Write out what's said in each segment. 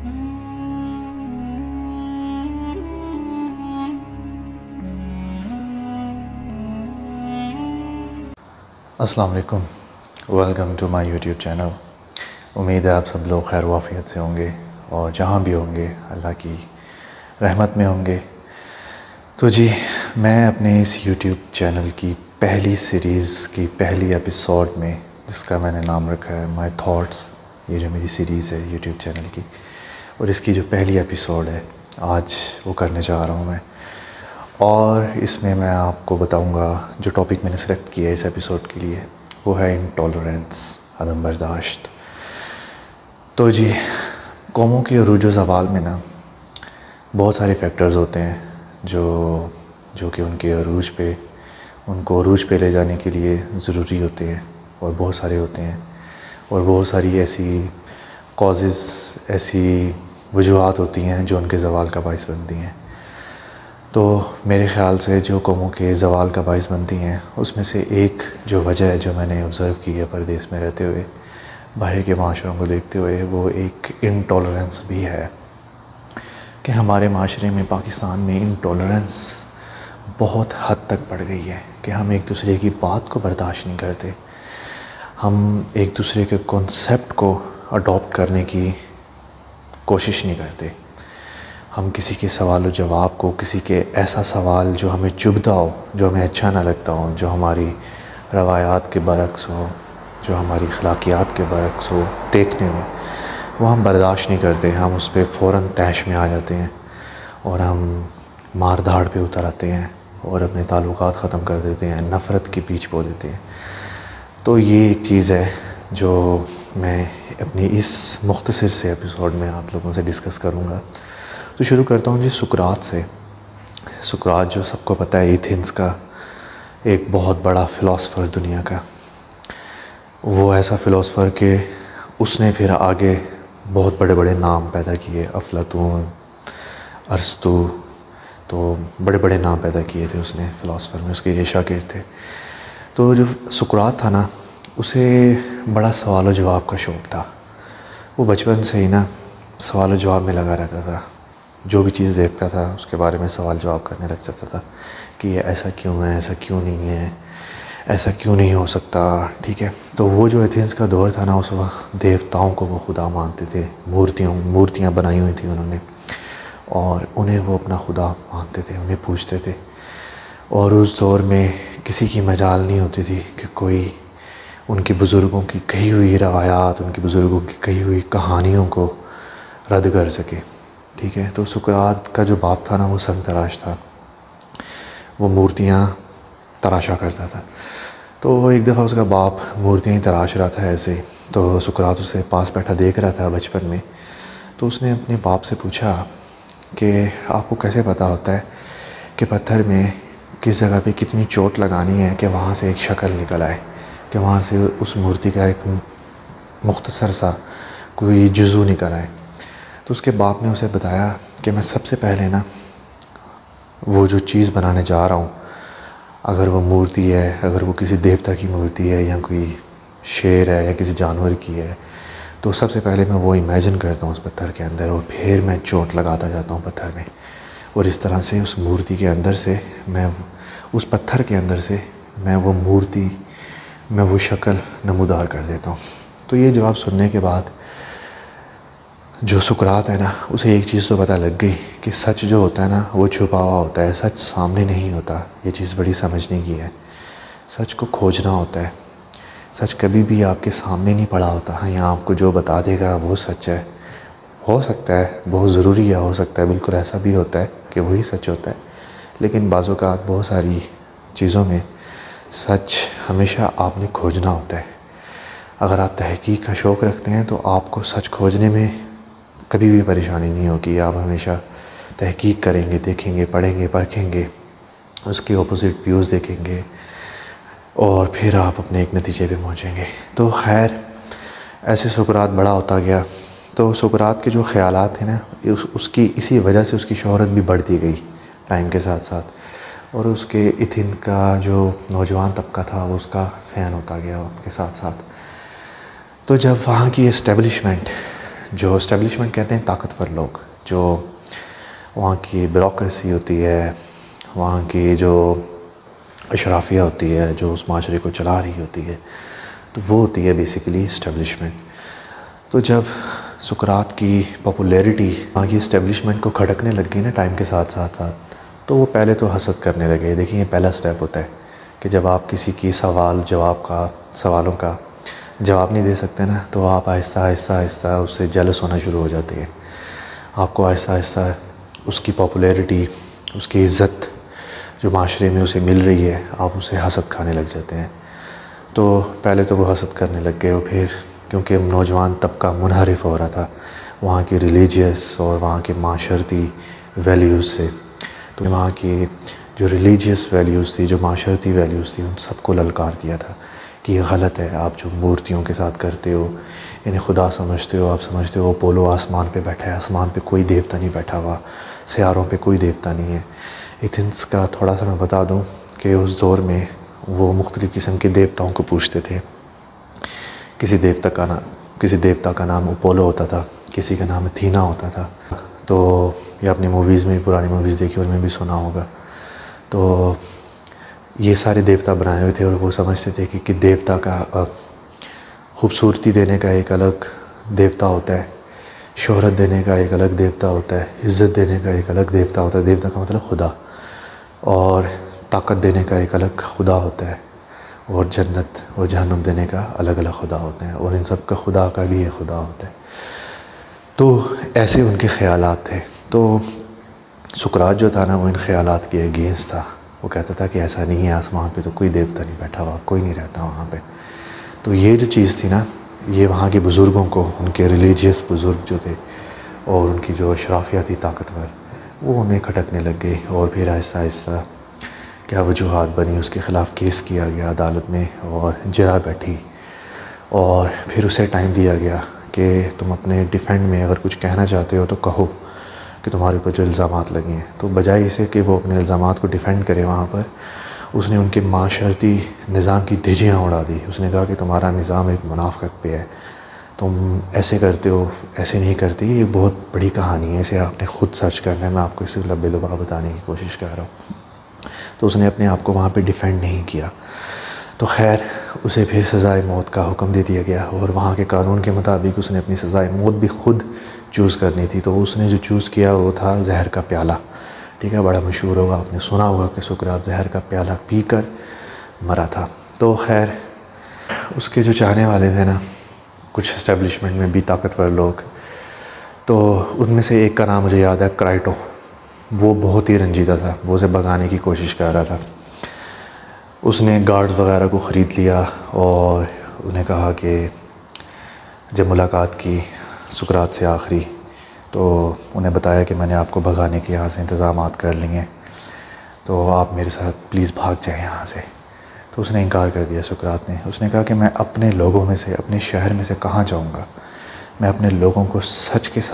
السلام علیکم، welcome to my YouTube channel. امید ہے آپ سب لوگ خیر و عافیت سے ہوں گے اور جہاں بھی ہوں گے اللہ کی رحمت میں ہوں گے۔ تو جی، میں اپنے اس یوٹیوب چینل کی پہلی سیریز کی پہلی ایپیسوڈ میں، جس کا میں نے نام رکھا ہے مائی تھاٹس، یہ جو میری سیریز ہے یوٹیوب چینل کی، اور اس کی جو پہلی ایپیسوڈ ہے آج وہ کرنے جا رہا ہوں میں۔ اور اس میں آپ کو بتاؤں گا جو ٹاپک میں نے سلیکٹ کیا ہے اس ایپیسوڈ کے لیے، وہ ہے انٹالرنس، عدم برداشت۔ تو جی، قوموں کے عروج و زوال میں نا بہت سارے فیکٹرز ہوتے ہیں جو کہ ان کے ان کو عروج پہ لے جانے کے لیے ضروری ہوتے ہیں، اور بہت سارے ہوتے ہیں، اور بہت ساری ایسی کازز، ایسی وجوہات ہوتی ہیں جو ان کے زوال کا باعث بنتی ہیں۔ تو میرے خیال سے جو قوموں کے زوال کا باعث بنتی ہیں، اس میں سے ایک جو وجہ ہے جو میں نے آبزرو کی ہے پردیس میں رہتے ہوئے، باہر کے معاشروں کو دیکھتے ہوئے، وہ ایک انٹالرنس بھی ہے کہ ہمارے معاشرے میں، پاکستان میں انٹالرنس بہت حد تک بڑھ گئی ہے کہ ہم ایک دوسرے کی بات کو برداشت نہیں کرتے، ہم ایک دوسرے کے کنسیپٹ کو اڈاپٹ کرنے کی کوشش نہیں کرتے، ہم کسی کے سوال و جواب کو، کسی کے ایسا سوال جو ہمیں چبھتا ہو، جو ہمیں اچھا نہ لگتا ہو، جو ہماری روایات کے برعکس ہو، جو ہماری اخلاقیات کے برعکس ہو دیکھنے میں، وہ ہم برداشت نہیں کرتے، ہم اس پہ فوراً طیش میں آ جاتے ہیں اور ہم مار دھاڑ پہ اتر آتے ہیں اور اپنے تعلقات ختم کر دیتے ہیں، نفرت کے پیچ بو دیتے ہیں۔ تو یہ ایک چیز ہے جو میں اپنی اس مختصر سے ایپیسوڈ میں آپ لوگوں سے ڈسکس کروں گا۔ تو شروع کرتا ہوں جی سقراط سے۔ سقراط جو سب کو پتہ ہے ایتھنز کا ایک بہت بڑا فلاسفر دنیا کا، وہ ایسا فلاسفر کہ اس نے پھر آگے بہت بڑے بڑے نام پیدا کیے، افلاطون، ارسطو، تو بڑے بڑے نام پیدا کیے تھے اس نے فلاسفر میں، اس کے یہ شاگرد تھے۔ تو جو سقراط تھا نا، اسے بڑا سوال و جواب کا شوق تھا، وہ بچپن سے ہی نا سوال و جواب میں لگا رہتا تھا، جو بھی چیز دیکھتا تھا اس کے بارے میں سوال جواب کرنے لگ جاتا تھا کہ یہ ایسا کیوں ہے، ایسا کیوں نہیں ہے، ایسا کیوں نہیں ہو سکتا، ٹھیک ہے۔ تو وہ جو ایتھنز کا دور تھا نا، اس وقت دیوتاؤں کو وہ خدا مانتے تھے، مورتیاں بنائی ہوئی تھیں انہوں نے، اور انہیں وہ اپنا خدا مانتے تھے، انہیں پوجتے تھے۔ اور اس دور میں کسی کی مجال نہیں ہوتی تھی کہ کوئی ان کے بزرگوں کی کہی ہوئی روایات، ان کے بزرگوں کی کہی ہوئی کہانیوں کو رد کر سکے، ٹھیک ہے۔ تو سقراط کا جو باپ تھا نا، وہ سنگ تراش تھا، وہ مورتیاں تراشا کرتا تھا۔ تو ایک دفعہ اس کا باپ مورتیاں ہی تراش رہا تھا ایسے ہی، تو سقراط اسے پاس بیٹھا دیکھ رہا تھا بچپن میں، تو اس نے اپنے باپ سے پوچھا کہ آپ کو کیسے پتہ ہوتا ہے کہ پتھر میں کس جگہ پہ کتنی چوٹ لگانی ہے کہ وہاں سے ایک شکل نکل آئے، کہ وہاں سے اس مورتی کا ایک مختصر سا کوئی جزو نکل آئے۔ تو اس کے باپ نے اسے بتایا کہ میں سب سے پہلے نا وہ جو چیز بنانے جا رہا ہوں، اگر وہ مورتی ہے، اگر وہ کسی دیوتا کی مورتی ہے یا کوئی شیر ہے یا کسی جانور کی ہے، تو سب سے پہلے میں وہ امیجن کرتا ہوں اس پتھر کے اندر، اور پھر میں چوٹ لگاتا جاتا ہوں پتھر میں، اور اس طرح سے اس مورتی کے اندر سے میں، اس پتھر کے اندر سے میں وہ مورتی، میں وہ شکل نمودار کر دیتا ہوں۔ تو یہ جواب سننے کے بعد جو سقراط ہے نا، اسے ایک چیز تو پتہ لگ گئی کہ سچ جو ہوتا ہے نا، وہ چھپا ہوا ہوتا ہے، سچ سامنے نہیں ہوتا۔ یہ چیز بڑی سمجھنے کی ہے، سچ کو کھوجنا ہوتا ہے، سچ کبھی بھی آپ کے سامنے نہیں پڑا ہوتا، ہاں یہاں آپ کو جو بتا دے گا وہ سچ ہے، ہو سکتا ہے بہت ضروری ہے، ہو سکتا ہے بالکل ایسا بھی ہوتا ہے کہ وہی سچ ہوتا ہے، لیکن بعض اوقات بہت ساری چیزوں میں سچ ہمیشہ آپ نے کھوجنا ہوتا ہے۔ اگر آپ تحقیق کا شوق رکھتے ہیں تو آپ کو سچ کھوجنے میں کبھی بھی پریشانی نہیں ہوگی، آپ ہمیشہ تحقیق کریں گے، دیکھیں گے، پڑھیں گے، پرکھیں گے، اس کے اپوزٹ ویوز دیکھیں گے، اور پھر آپ اپنے ایک نتیجے پہ پہنچیں گے۔ تو خیر، ایسے سقراط بڑا ہوتا گیا، تو سقراط کے جو خیالات ہیں نا، اس کی اسی وجہ سے اس کی شہرت بھی بڑھتی گئی ٹائم کے ساتھ ساتھ، اور اس کے ایتھن کا جو نوجوان طبقہ تھا وہ اس کا فین ہوتا گیا وقت کے ساتھ ساتھ۔ تو جب وہاں کی اسٹیبلشمنٹ جو اسٹیبلشمنٹ کہتے ہیں طاقتور لوگ، جو وہاں کی بیوروکریسی ہوتی ہے، وہاں کی جو اشرافیہ ہوتی ہے جو اس معاشرے کو چلا رہی ہوتی ہے، تو وہ ہوتی ہے بیسیکلی اسٹیبلشمنٹ۔ تو جب سقراط کی پاپولیرٹی وہاں کی اسٹیبلشمنٹ کو کھٹکنے لگ گئی نا ٹائم کے ساتھ ساتھ تو وہ پہلے تو حسد کرنے لگے۔ دیکھیں یہ پہلا سٹیپ ہوتا ہے کہ جب آپ کسی کی سوالوں کا جواب نہیں دے سکتے نا، تو آپ آہستہ آہستہ آہستہ اس سے جیلس ہونا شروع ہو جاتے ہیں۔ آپ کو آہستہ آہستہ اس کی پاپولیرٹی، اس کی عزت جو معاشرے میں اسے مل رہی ہے، آپ اسے حسد کھانے لگ جاتے ہیں۔ تو پہلے تو وہ حسد کرنے لگ گئے، اور پھر کیونکہ نوجوان طبقہ منحرف ہو رہا تھا وہاں کی ریلیجیس اور وہاں کے معاشرتی ویلیوز سے، تو وہاں کی جو ریلیجیس ویلیوز تھی، جو معاشرتی ویلیوز تھی، ان سب کو للکار دیا تھا کہ یہ غلط ہے، آپ جو مورتیوں کے ساتھ کرتے ہو، یعنی خدا سمجھتے ہو، آپ سمجھتے ہو پولو آسمان پہ بیٹھا ہے، آسمان پہ کوئی دیوتا نہیں بیٹھا ہوا، سیاروں پہ کوئی دیوتا نہیں ہے۔ ایتھنس کا تھوڑا سا میں بتا دوں کہ اس دور میں وہ مختلف قسم کے دیوتاؤں کو پوجتے تھے۔ کسی دیوتا کا نام اپولو ہوتا تھا، کسی کا نام اتھینا ہوتا تھا۔ تو یہ اپنی موویز میں، پرانی موویز دیکھی ان میں بھی سنا ہوگا۔ تو یہ سارے دیوتا بنائے ہوئے تھے، اور وہ سمجھتے تھے کہ دیوتا کا خوبصورتی دینے کا ایک الگ دیوتا ہوتا ہے، شہرت دینے کا ایک الگ دیوتا ہوتا ہے، عزت دینے کا ایک الگ دیوتا ہوتا ہے، دیوتا کا مطلب خدا، اور طاقت دینے کا ایک الگ خدا ہوتا ہے، اور جنت اور جہنم دینے کا الگ الگ خدا ہوتے ہیں، اور ان سب کا خدا کا بھی ایک خدا ہوتا ہے۔ تو ایسے ان کے خیالات تھے۔ تو سقراط جو تھا نا، وہ ان خیالات کے اگینسٹ تھا۔ وہ کہتا تھا کہ ایسا نہیں ہے، آسمان پہ تو کوئی دیوتا نہیں بیٹھا ہوا، کوئی نہیں رہتا وہاں پہ۔ تو یہ جو چیز تھی نا، یہ وہاں کے بزرگوں کو، ان کے ریلیجیس بزرگ جو تھے اور ان کی جو اشرافیہ تھی طاقتور، وہ انہیں کھٹکنے لگ گئی، اور پھر آہستہ آہستہ کیا وجوہات بنی، اس کے خلاف کیس کیا گیا عدالت میں، اور جرا بیٹھی، اور پھر اسے ٹائم دیا گیا کہ تم اپنے ڈیفینڈ میں اگر کچھ کہنا چاہتے ہو تو کہو کہ تمہارے اوپر جو الزامات لگے ہیں۔ تو بجائے اسے کہ وہ اپنے الزامات کو ڈیفینڈ کرے وہاں پر، اس نے ان کے معاشرتی نظام کی دھجیاں اڑا دی۔ اس نے کہا کہ تمہارا نظام ایک منافقت پہ ہے، تم ایسے کرتے ہو، ایسے نہیں کرتے، یہ بہت بڑی کہانی ہے، اسے آپ نے خود سرچ کرنا ہے، میں آپ کو اسے لبے لبا بتانے کی کوشش کر رہا ہوں۔ تو اس نے اپنے آپ کو وہاں پہ ڈیفینڈ نہیں کیا، تو خیر اسے پھر سزائے موت کا حکم دے دیا گیا، اور وہاں کے قانون کے مطابق اس نے اپنی سزائے موت بھی خود چوز کرنی تھی۔ تو اس نے جو چوز کیا وہ تھا زہر کا پیالہ، ٹھیک ہے، بڑا مشہور ہوگا، آپ نے سنا ہوگا کہ سقراط زہر کا پیالہ پی کر مرا تھا۔ تو خیر اس کے جو چاہنے والے تھے نا، کچھ اسٹیبلشمنٹ میں بھی طاقتور لوگ، تو ان میں سے ایک کا نام مجھے یاد ہے، کرائٹو۔ وہ بہت ہی رنجیدہ تھا، وہ اسے بھگانے کی کوشش کر رہا تھا۔ اس نے گارڈز وغیرہ کو خرید لیا، اور انہیں کہا کہ جب ملاقات کی سقراط سے آخری، تو انہیں بتایا کہ میں نے آپ کو بھگانے کے یہاں سے انتظامات کر لیے ہیں، تو آپ میرے ساتھ پلیز بھاگ جائیں یہاں سے۔ تو اس نے انکار کر دیا سقراط نے۔ اس نے کہا کہ میں اپنے لوگوں میں سے، اپنے شہر میں سے کہاں جاؤں گا، میں اپنے لوگوں کو سچ کے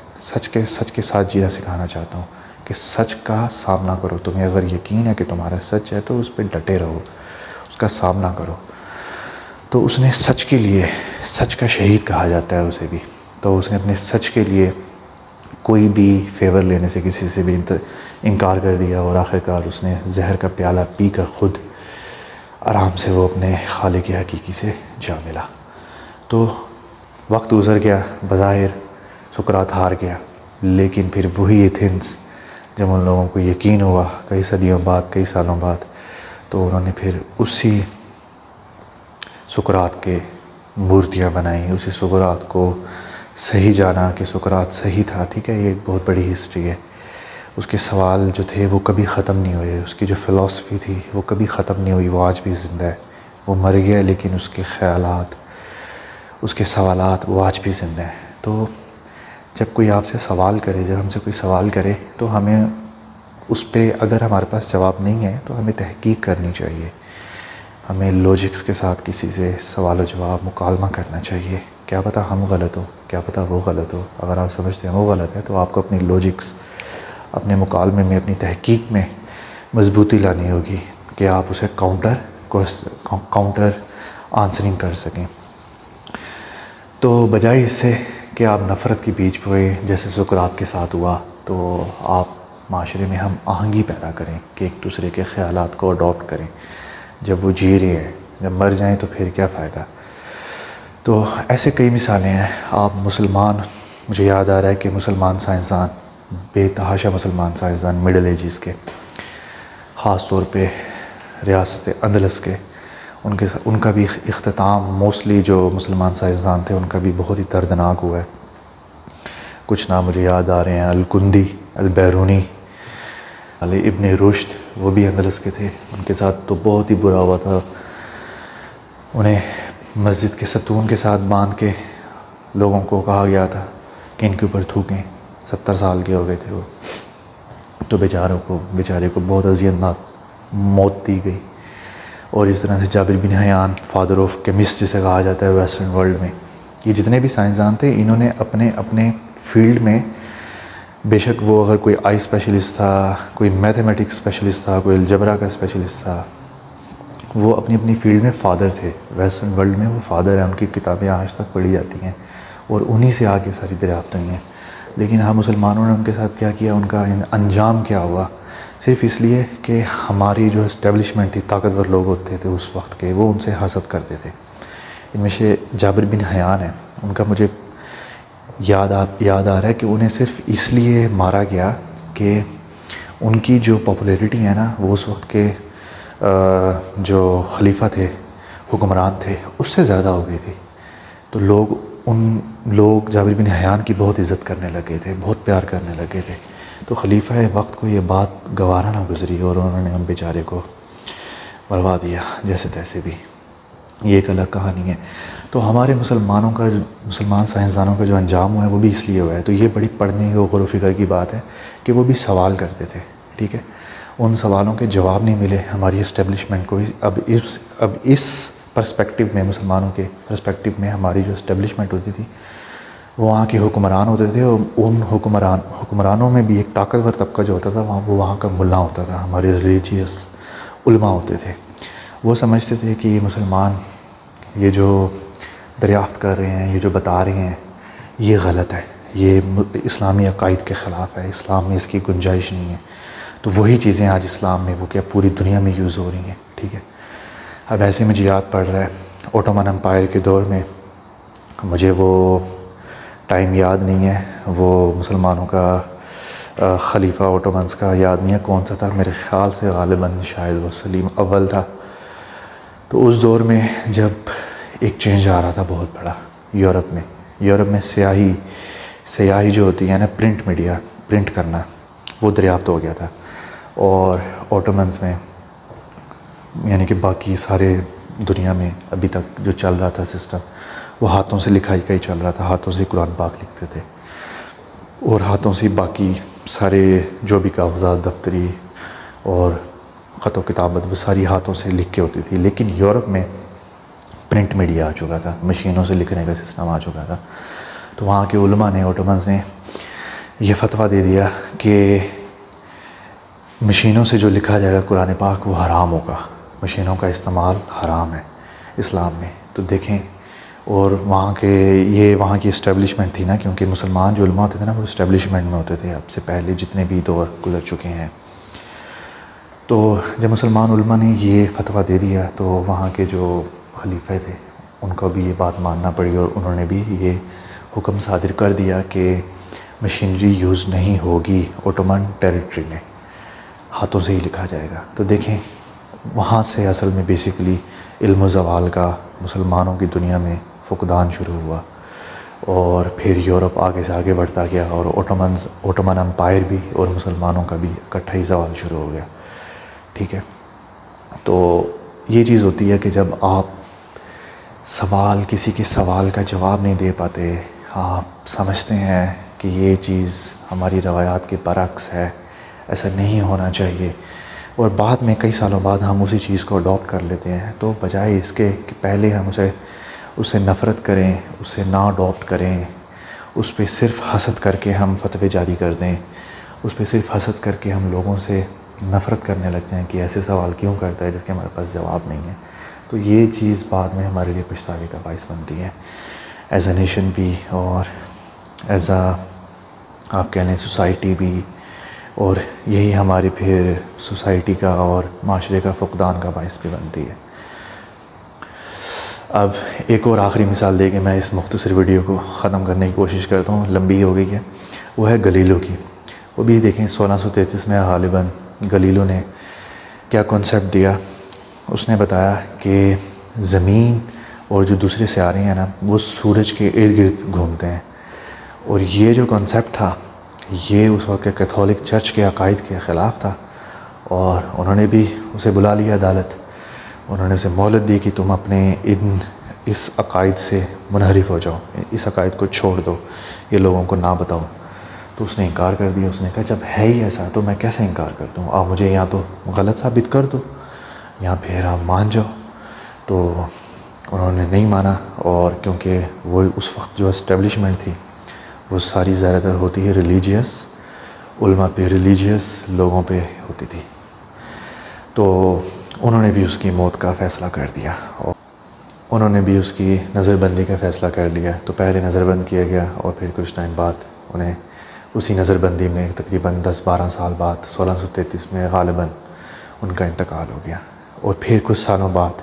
ساتھ جینا سکھانا چاہتا ہوں کہ سچ کا سامنا کرو، تمہیں اگر یقین ہے کہ تمہارا سچ ہے تو اس پہ ڈٹے رہو، اس کا سامنا کرو۔ تو اس نے سچ کے لیے، سچ کا شہید کہا جاتا ہے اسے بھی، تو اس نے اپنے سچ کے لیے کوئی بھی فیور لینے سے، کسی سے بھی انکار کر دیا، اور آخرکار اس نے زہر کا پیالہ پی کر خود آرام سے وہ اپنے خالق حقیقی سے جا ملا۔ تو وقت گزر گیا، بظاہر سقراط ہار گیا، لیکن پھر وہی ایتھنس، جب ان لوگوں کو یقین ہوا کئی صدیوں بعد، کئی سالوں بعد، تو انہوں نے پھر اسی سقراط کے مورتیاں بنائیں، اسی سقراط کو صحیح جانا کہ سقراط صحیح تھا، ٹھیک ہے، یہ ایک بہت بڑی ہسٹری ہے۔ اس کے سوال جو تھے وہ کبھی ختم نہیں ہوئے، اس کی جو فلسفی تھی وہ کبھی ختم نہیں ہوئی، وہ آج بھی زندہ ہے۔ وہ مر گیا لیکن اس کے خیالات، اس کے سوالات وہ آج بھی زندہ ہیں۔ تو جب کوئی آپ سے سوال کرے، جب ہم سے کوئی سوال کرے، تو ہمیں اس پہ اگر ہمارے پاس جواب نہیں ہے تو ہمیں تحقیق کرنی چاہیے، ہمیں لوجکس کے ساتھ کسی سے سوال و جواب مکالمہ کرنا چاہیے۔ کیا پتہ ہم غلط ہو، کیا پتہ وہ غلط ہو، اگر آپ سمجھتے ہیں وہ غلط ہے تو آپ کو اپنی لوجکس، اپنے مکالمے میں، اپنی تحقیق میں مضبوطی لانی ہوگی کہ آپ اسے کاؤنٹر آنسرنگ کر سکیں۔ تو بجائے اس سے کہ کہ آپ نفرت کے بیچ پہ جیسے سقراط کے ساتھ ہوا تو آپ معاشرے میں ہم آہنگی پیدا کریں کہ ایک دوسرے کے خیالات کو اڈاپٹ کریں. جب وہ جی رہے ہیں، جب مر جائیں تو پھر کیا فائدہ. تو ایسے کئی مثالیں ہیں. آپ مسلمان، مجھے یاد آ رہا ہے کہ مسلمان سائنسدان، بے تحاشا مسلمان سائنسدان مڈل ایجز کے، خاص طور پہ ریاست اندلس کے، ان کا بھی اختتام موسٹلی جو مسلمان سائنسدان تھے ان کا بھی بہت ہی دردناک ہوا ہے. کچھ نام مجھے یاد آ رہے ہیں، الکندی، البیرونی، علی ابن رشد، وہ بھی اندلس کے تھے. ان کے ساتھ تو بہت ہی برا ہوا تھا. انہیں مسجد کے ستون کے ساتھ باندھ کے لوگوں کو کہا گیا تھا کہ ان کے اوپر تھوکیں. 70 سال کے ہو گئے تھے وہ. تو بیچارے کو بہت اذیتناک موت دی گئی. اور اس طرح سے Jabir bin Hayyan, father of chemist جسے کہا جاتا ہے ویسٹرن ورلڈ میں، یہ جتنے بھی سائنسدان تھے انہوں نے اپنے فیلڈ میں، بے شک وہ اگر کوئی آئی اسپیشلسٹ تھا، کوئی میتھمیٹکس اسپیشلسٹ تھا، کوئی الجبرا کا اسپیشلسٹ تھا، وہ اپنی فیلڈ میں فادر تھے. ویسٹرن ورلڈ میں وہ فادر ہیں. ان کی کتابیں آج تک پڑھی جاتی ہیں اور انہی سے آگے ساری دریافت ہوئی ہیں. لیکن ہم مسلمانوں نے ان کے ساتھ کیا کیا، ان کا انجام کیا ہوا، صرف اس لیے کہ ہماری جو اسٹیبلشمنٹ تھی، طاقتور لوگ ہوتے تھے اس وقت کے، وہ ان سے حسد کرتے تھے. ان میں سے جابر بن حیان ہیں. ان کا مجھے یاد آ رہا ہے کہ انہیں صرف اس لیے مارا گیا کہ ان کی جو پاپولیرٹی ہے نا، وہ اس وقت کے جو خلیفہ تھے، حکمران تھے، اس سے زیادہ ہو گئی تھی. تو لوگ جابر بن حیان کی بہت عزت کرنے لگے تھے، بہت پیار کرنے لگے تھے. تو خلیفہ وقت کو یہ بات گوارا نہ گزری اور انہوں نے ہم بیچارے کو مروا دیا جیسے تیسے بھی. یہ ایک الگ کہانی ہے. تو ہمارے مسلمان سائنسدانوں کا جو انجام ہوا ہے وہ بھی اس لیے ہوا ہے. تو یہ بڑی پڑھنے غور و فکر کی بات ہے کہ وہ بھی سوال کرتے تھے. ٹھیک ہے، ان سوالوں کے جواب نہیں ملے ہماری اسٹیبلشمنٹ کو. اب اس پرسپیکٹیو میں، مسلمانوں کے پرسپیکٹیو میں ہماری جو اسٹیبلشمنٹ ہوتی تھی، وہ وہاں کے حکمران ہوتے تھے. اور ان حکمرانوں میں بھی ایک طاقتور طبقہ جو ہوتا تھا وہاں کا ملا ہوتا تھا. ہمارے ریلیجیس علماء ہوتے تھے. وہ سمجھتے تھے کہ یہ مسلمان یہ جو دریافت کر رہے ہیں، یہ جو بتا رہے ہیں، یہ غلط ہے، یہ اسلامی عقائد کے خلاف ہے، اسلام میں اس کی گنجائش نہیں ہے. تو وہی چیزیں آج اسلام میں وہ کیا پوری دنیا میں یوز ہو رہی ہیں. ٹھیک ہے. اب ایسے مجھے یاد پڑ رہا ہے اوٹومن امپائر کے دور میں، مجھے وہ ٹائم یاد نہیں ہے، وہ مسلمانوں کا خلیفہ اوٹومنس کا یاد نہیں ہے کون سا تھا. میرے خیال سے غالباً شاید وہ سلیم اول تھا. تو اس دور میں جب ایک چینج آ رہا تھا بہت بڑا یورپ میں سیاہی جو ہوتی ہے نا، پرنٹ میڈیا، پرنٹ کرنا، وہ دریافت ہو گیا تھا. اور اوٹومنس میں، یعنی کہ باقی سارے دنیا میں ابھی تک جو چل رہا تھا سسٹم، وہ ہاتھوں سے لکھائی کا ہی چل رہا تھا. ہاتھوں سے قرآن پاک لکھتے تھے اور ہاتھوں سے باقی سارے جو بھی کاغذات دفتری اور خط و کتابت وہ ساری ہاتھوں سے لکھ کے ہوتی تھی. لیکن یورپ میں پرنٹ میڈیا آ چکا تھا، مشینوں سے لکھنے کا سسٹم آ چکا تھا. تو وہاں کے علماء نے، اوٹومنز نے یہ فتویٰ دے دیا کہ مشینوں سے جو لکھا جائے گا قرآن پاک وہ حرام ہوگا، مشینوں کا استعمال حرام ہے اسلام میں. تو دیکھیں، اور وہاں کی اسٹیبلشمنٹ تھی نا، کیونکہ مسلمان جو علماء ہوتے تھے نا وہ اسٹیبلشمنٹ میں ہوتے تھے اب سے پہلے جتنے بھی دور گزر چکے ہیں. تو جب مسلمان علماء نے یہ فتویٰ دے دیا تو وہاں کے جو خلیفہ تھے ان کو بھی یہ بات ماننا پڑی اور انہوں نے بھی یہ حکم صادر کر دیا کہ مشینری یوز نہیں ہوگی اوٹومن ٹیریٹری میں، ہاتھوں سے ہی لکھا جائے گا. تو دیکھیں وہاں سے اصل میں بیسیکلی علم و زوال کا مسلمانوں کی دنیا میں فقدان شروع ہوا. اور پھر یورپ آگے سے آگے بڑھتا گیا اور اوٹومن امپائر بھی اور مسلمانوں کا بھی اکٹھا ہی زوال شروع ہو گیا. ٹھیک ہے. تو یہ چیز ہوتی ہے کہ جب آپ کسی کے سوال کا جواب نہیں دے پاتے، آپ سمجھتے ہیں کہ یہ چیز ہماری روایات کے برعکس ہے، ایسا نہیں ہونا چاہیے، اور بعد میں کئی سالوں بعد ہم اسی چیز کو اڈاپٹ کر لیتے ہیں، تو بجائے اس کے کہ پہلے ہم اس سے نفرت کریں، اس سے نہ اڈاپٹ کریں، اس پہ صرف حسد کر کے ہم فتوے جاری کر دیں، اس پہ صرف حسد کر کے ہم لوگوں سے نفرت کرنے لگ جائیں کہ ایسے سوال کیوں کرتا ہے جس کے ہمارے پاس جواب نہیں ہے، تو یہ چیز بعد میں ہمارے لیے پچھتاوے کا باعث بنتی ہے ایز اے نیشن بھی اور ایز آپ کہہ لیں سوسائٹی بھی، اور یہی ہماری پھر سوسائٹی کا اور معاشرے کا فقدان کا باعث بھی بنتی ہے۔ اب ایک اور آخری مثال دے کے میں اس مختصر ویڈیو کو ختم کرنے کی کوشش کرتا ہوں، لمبی ہو گئی ہے، وہ ہے گلیلو کی۔ وہ بھی دیکھیں 1633 میں غالباً گلیلو نے کیا کنسیپٹ دیا۔ اس نے بتایا کہ زمین اور جو دوسرے سیارے ہیں نا وہ سورج کے ارد گرد گھومتے ہیں، اور یہ جو کنسیپٹ تھا یہ اس وقت کے کیتھولک چرچ کے عقائد کے خلاف تھا، اور انہوں نے بھی اسے بلا لیا عدالت۔ انہوں نے اسے مہلت دی کہ تم اپنے اس عقائد سے منحرف ہو جاؤ، اس عقائد کو چھوڑ دو، یہ لوگوں کو نہ بتاؤ۔ تو اس نے انکار کر دیا۔ اس نے کہا جب ہے ہی ایسا تو میں کیسے انکار کر دوں، آپ مجھے یا تو غلط ثابت کر دو یا پھر آپ مان جاؤ۔ تو انہوں نے نہیں مانا، اور کیونکہ وہ اس وقت جو اسٹیبلشمنٹ تھی وہ ساری زیادہ تر ہوتی ہے ریلیجیس، علماء پہ ریلیجیس لوگوں پہ ہوتی تھی، تو انہوں نے بھی اس کی موت کا فیصلہ کر دیا، اور انہوں نے بھی اس کی نظر بندی کا فیصلہ کر لیا۔ تو پہلے نظر بند کیا گیا، اور پھر کچھ ٹائم بعد انہیں اسی نظر بندی میں تقریباً 10-12 سال بعد 1633 میں غالباً ان کا انتقال ہو گیا۔ اور پھر کچھ سالوں بعد،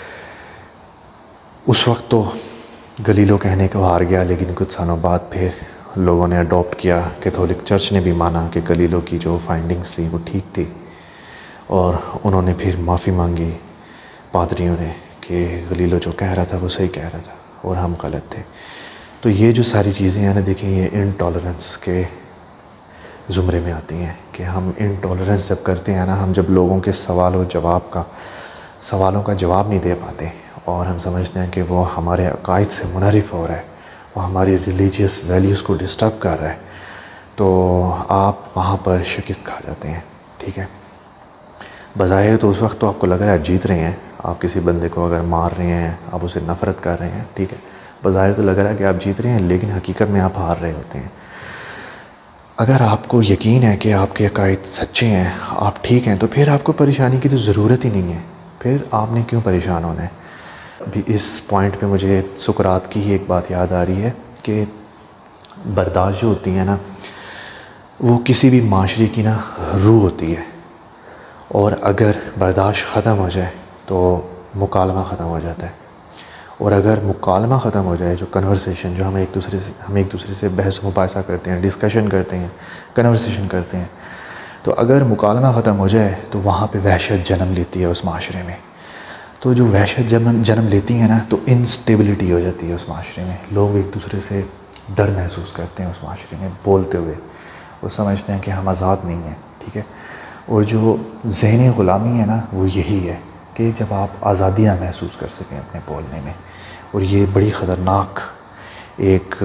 اس وقت تو گلیلو کہنے کو ہار گیا، لیکن کچھ سالوں بعد پھر لوگوں نے اڈاپٹ کیا، کیتھولک چرچ نے بھی مانا کہ گلیلو کی جو فائنڈنگز تھی وہ ٹھیک تھی، اور انہوں نے پھر معافی مانگی پادریوں نے کہ گلیلو جو کہہ رہا تھا وہ صحیح کہہ رہا تھا اور ہم غلط تھے۔ تو یہ جو ساری چیزیں ہیں نا، دیکھیں یہ انٹالرنس کے زمرے میں آتی ہیں، کہ ہم انٹالرنس جب کرتے ہیں نا، ہم جب لوگوں کے سوالوں کا جواب نہیں دے پاتے، اور ہم سمجھتے ہیں کہ وہ ہمارے عقائد سے منحرف ہو رہا ہے، وہ ہماری ریلیجیس ویلیوز کو ڈسٹرب کر رہا ہے، تو آپ وہاں پر شکست کھا جاتے ہیں، ٹھیک ہے۔ بظاہر تو اس وقت تو آپ کو لگ رہا ہے آپ جیت رہے ہیں، آپ کسی بندے کو اگر مار رہے ہیں، آپ اسے نفرت کر رہے ہیں، ٹھیک ہے، بظاہر تو لگ رہا ہے کہ آپ جیت رہے ہیں، لیکن حقیقت میں آپ ہار رہے ہوتے ہیں۔ اگر آپ کو یقین ہے کہ آپ کے عقائد سچے ہیں، آپ ٹھیک ہیں، تو پھر آپ کو پریشانی کی تو ضرورت ہی نہیں ہے، پھر آپ نے کیوں پریشان ہونا ہے۔ ابھی اس پوائنٹ پہ مجھے سقراط کی ہی ایک بات یاد آ رہی ہے کہ برداشت جو ہوتی ہے نا، وہ کسی بھی معاشرے کی نا روح ہوتی ہے، اور اگر برداشت ختم ہو جائے تو مکالمہ ختم ہو جاتا ہے، اور اگر مکالمہ ختم ہو جائے، جو کنورسیشن، جو ہم ایک دوسرے سے بحث و مباحثہ کرتے ہیں، ڈسکشن کرتے ہیں، کنورسیشن کرتے ہیں، تو اگر مکالمہ ختم ہو جائے تو وہاں پہ وحشت جنم لیتی ہے اس معاشرے میں۔ تو جو وحشت جنم لیتی ہے نا، تو انسٹیبلٹی ہو جاتی ہے اس معاشرے میں، لوگ ایک دوسرے سے ڈر محسوس کرتے ہیں اس معاشرے میں بولتے ہوئے، وہ سمجھتے ہیں کہ ہم آزاد نہیں ہیں، ٹھیک ہے۔ اور جو ذہنی غلامی ہے نا، وہ یہی ہے کہ جب آپ آزادی نہ محسوس کر سکیں اپنے بولنے میں، اور یہ بڑی خطرناک ایک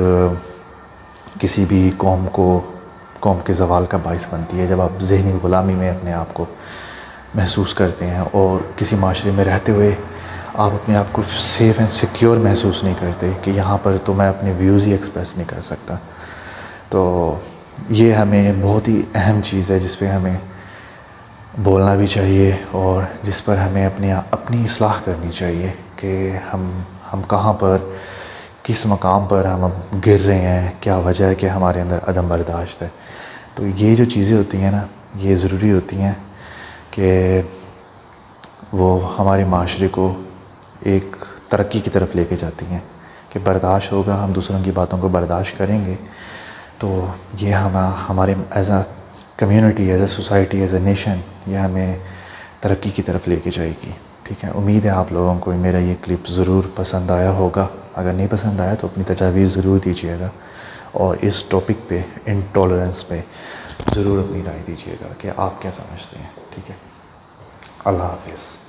کسی بھی قوم کے زوال کا باعث بنتی ہے، جب آپ ذہنی غلامی میں اپنے آپ کو محسوس کرتے ہیں، اور کسی معاشرے میں رہتے ہوئے آپ اپنے آپ کو سیف اینڈ سیکیور محسوس نہیں کرتے کہ یہاں پر تو میں اپنے ویوز ہی ایکسپریس نہیں کر سکتا۔ تو یہ ہمیں بہت ہی اہم چیز ہے جس پہ ہمیں بولنا بھی چاہیے، اور جس پر ہمیں اپنی اصلاح کرنی چاہیے کہ ہم کہاں پر، کس مقام پر ہم اب گر رہے ہیں، کیا وجہ ہے کہ ہمارے اندر عدم برداشت ہے۔ تو یہ جو چیزیں ہوتی ہیں نا، یہ ضروری ہوتی ہیں کہ وہ ہمارے معاشرے کو ایک ترقی کی طرف لے کے جاتی ہیں، کہ برداشت ہوگا، ہم دوسروں کی باتوں کو برداشت کریں گے، تو یہ ہمارے as a community, as a society, as a nation, یہ ہمیں ترقی کی طرف لے کے جائے گی، ٹھیک ہے۔ امید ہے آپ لوگوں کو میرا یہ کلپ ضرور پسند آیا ہوگا، اگر نہیں پسند آیا تو اپنی تجاویز ضرور دیجیے گا، اور اس ٹاپک پہ، انٹالرنس پہ ضرور اپنی رائے دیجیے گا کہ آپ کیا سمجھتے ہیں، ٹھیک ہے۔ اللہ حافظ۔